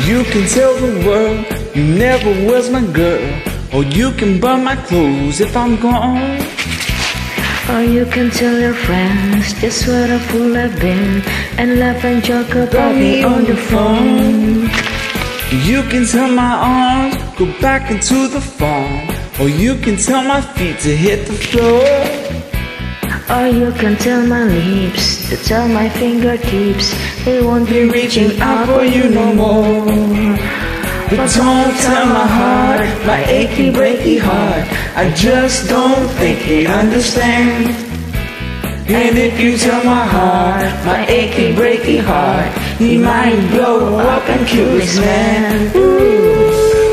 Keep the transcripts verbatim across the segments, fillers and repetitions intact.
You can tell the world you never was my girl, or you can burn my clothes if I'm gone. Or you can tell your friends just what a fool I've been, and laugh and joke about me on the phone. You can tell my arms go back into the farm, or you can tell my feet to hit the floor. Or you can tell my lips to tell my fingertips they won't be reaching out for you no more. But don't tell my heart, my achy breaky heart, I just don't think he'd understand. And if you tell my heart, my achy breaky heart, he might blow up and kill this man. Ooh.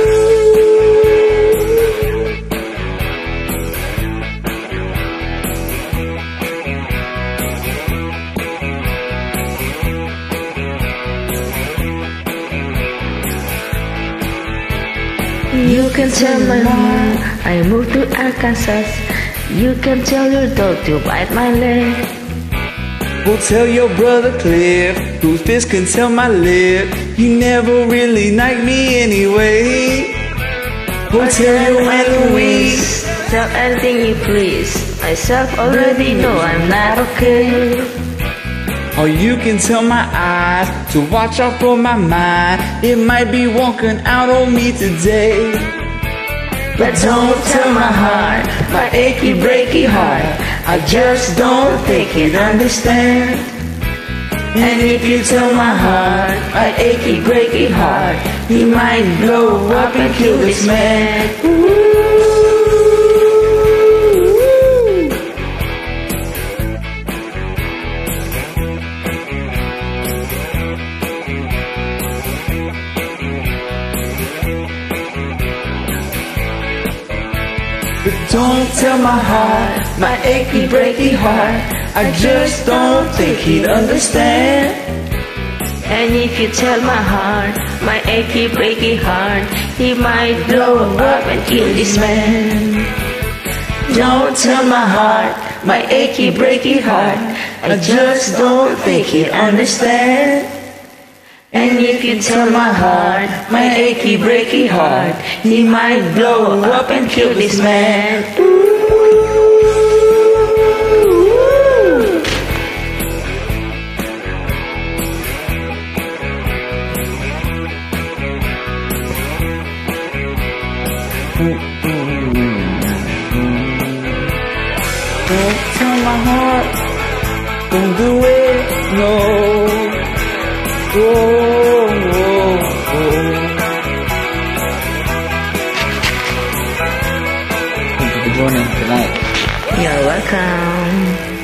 You can tell my mom I moved to Arkansas. You can tell your dog to bite my leg. Well, tell your brother Cliff, whose fist can tell my lip, you never really liked me anyway. Well, tell your Aunt Louise, tell anything you please, myself already know I'm not okay. Or you can tell my eyes to watch out for my mind, it might be walking out on me today. But don't tell my heart, my achy breaky heart, I just don't think he'd understand. And if you tell my heart, my achy breaky heart, he might blow up and kill this man. Ooh. But don't tell my heart, my achy breaky heart, I just don't think he'd understand. And if you tell my heart, my achy breaky heart, he might blow up and kill this man. Don't tell my heart, my achy breaky heart, I just don't think he'd understand. And if you tell my heart, my achy breaky heart, he might blow up and kill this man. Ooh. Don't tell my heart, don't do it, no. Oh, oh, oh. Thank you for joining tonight. You're welcome.